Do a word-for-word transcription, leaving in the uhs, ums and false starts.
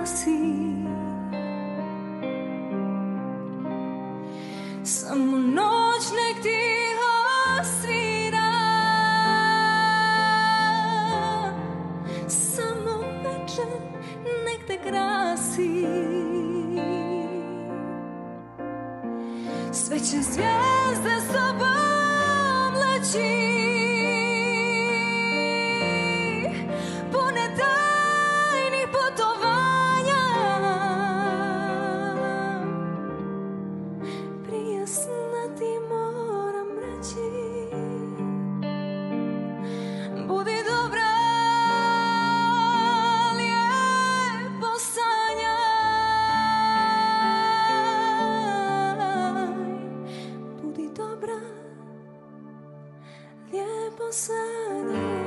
nosi. Samo noć nek tiho svira, samo večer nek te krasi. Sve će zvijezde sobom leći, pune tajnih putovanja. Prije sna ti moram reći, budi dobra, lijepo sanjaj. Budi dobra, lijepo sanjaj.